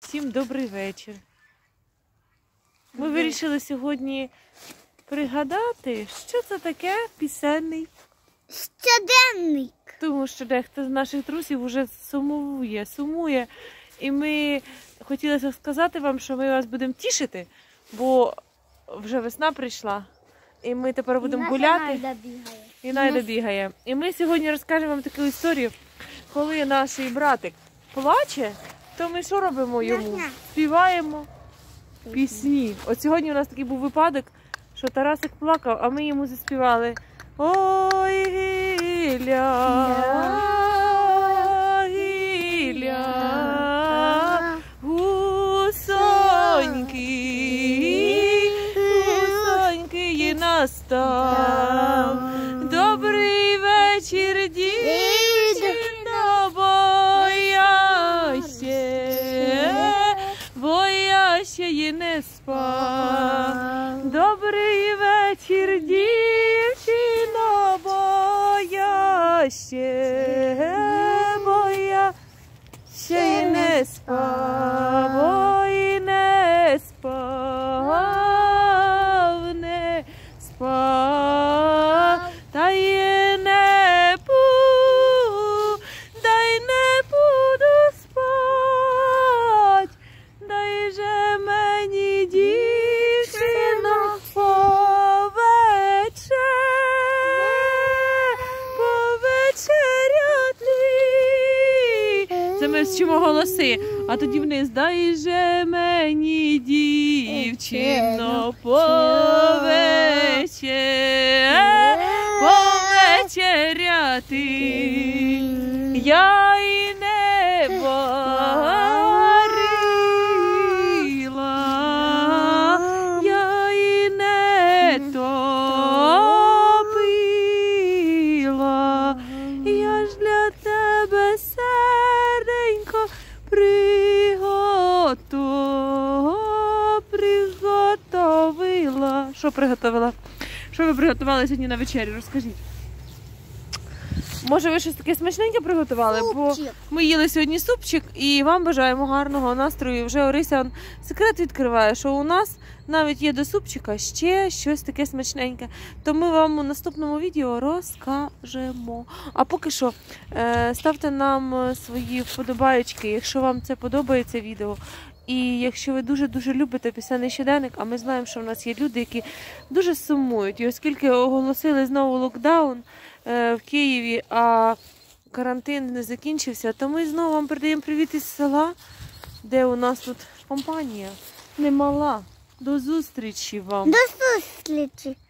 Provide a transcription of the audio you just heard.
Всім добрий вечір. Ми вирішили сьогодні пригадати, що це таке пісенний щоденник. Тому що дехто з наших друзів вже сумує. І ми хотіли сказати вам, що ми вас будемо тішити, бо вже весна прийшла. І ми тепер будемо гуляти. І Найда бігає. І ми сьогодні розкажемо вам таку історію. Коли наш братик плаче, то ми що робимо йому? Співаємо пісні. От сьогодні у нас такий був випадок, що Тарасик плакав, а ми йому заспівали: ой, Гіля, Гіля, гусоньки настав. Добрий вечір, дівчино, бо я ще й не спав. Добрий вечір, дівчино, бо я ще й не спав, ой, не спав, та й не буду спать, дай же мені, дівчино, повечеряти. Це ми вчимо голоси, а тоді вниз: дай же мені, дівчино, повечеряти. Я й не варила, я й не топила, я ж для тебе, серденько, приготовила. Що приготовила? Що ви приготували сьогодні на вечерю? Розкажіть. Може, ви щось таке смачненьке приготували? Бо ми їли сьогодні супчик і вам бажаємо гарного настрою. Вже Орися секрет відкриває, що у нас навіть є до супчика ще щось таке смачненьке. То ми вам у наступному відео розкажемо. А поки що ставте нам свої вподобаєчки, якщо вам це подобається відео. І якщо ви дуже-дуже любите пісенний щоденник, а ми знаємо, що в нас є люди, які дуже сумують. І оскільки оголосили знову локдаун в Києві, а карантин не закінчився, то ми знову вам передаємо привіт із села, де у нас тут компанія немала. До зустрічі вам! До зустрічі!